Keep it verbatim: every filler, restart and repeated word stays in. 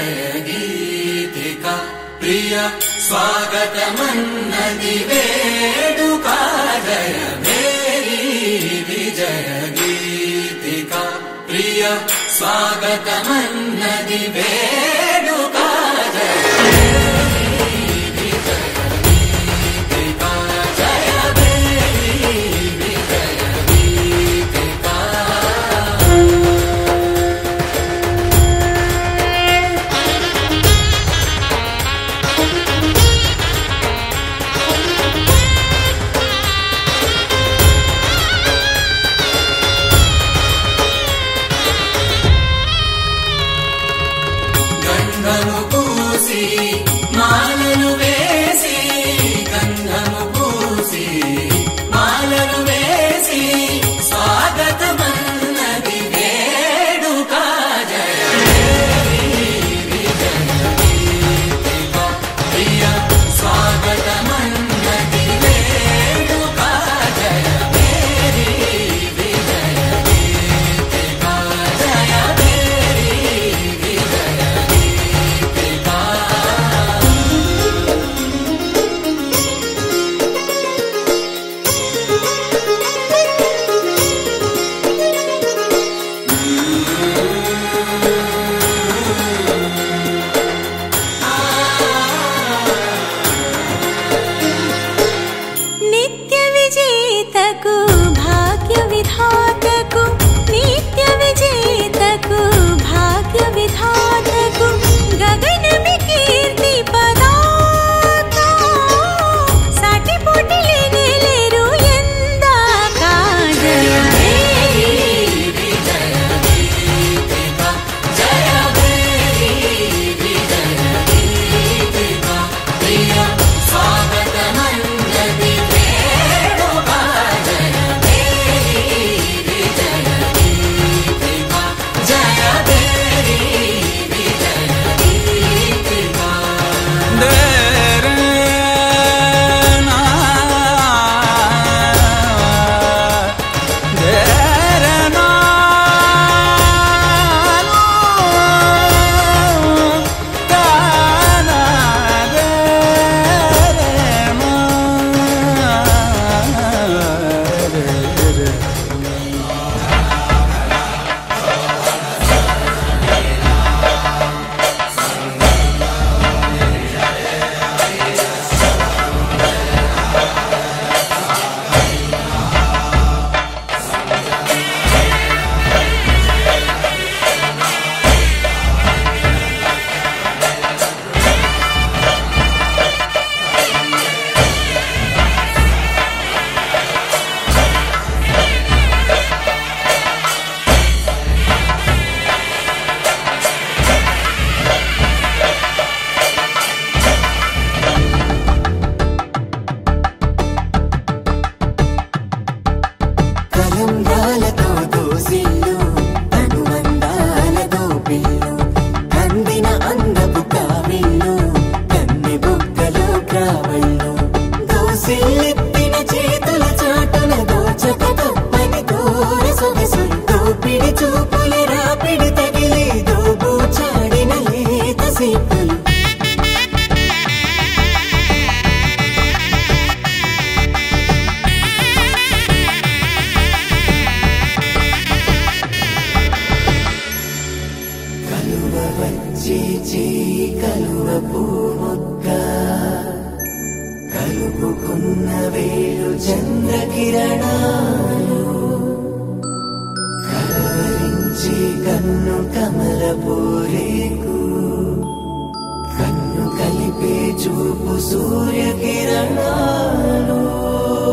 जय गीतिका प्रिय स्वागतमन्नदि वेदुका जय मेरी विजय गीतिका प्रिय स्वागतमन्नदि वेदुका जय गंधము పూసి మాలలు వేసి గంధము పూసి మాలలు వేసి స్వాగతమన్నది వేడుక జయ విజయ గీతికా ప్రియ స్వాగతమన్నది వేడుక జయ మేరీ విజయ గీతికా జయ మేరీ విజయ नित्य विजेतकु भाग्य विधातकु नित्य विजेतकु भाग्य विधातकु गगन में कीर्ति पदाता साटी पोटी लेने लेरू ಎಂದಾಕ जय मेरी विजय गीतिका जय मेरी विजय गीतिका प्रिय स्वागतमन्नदि वेडुका जय मेरी विजय गीतिका जय मेरी विजय गीतिका కలంగాలతో దోసిల్లు అనువందాలతో పిల్లు అందిన అందపు కావిల్లు కన్నె బుగ్గలో క్రావళ్ళు దోసిల్లెత్తిన చేతుల చాటున దోచక తప్పని దూర సొగసులు దోపిడి చూపుల రాపిడి తగిలి దోబూచాడిన లేత సీపులు కలువ వచ్చి చేయి కలువ పూమొక్క కలుపుకున్న వేలు చంద్రకిరణాలు కలవరించి కన్ను కమల పూరేకు కన్ను కలిపే చూపు సూర్యకిరణాలు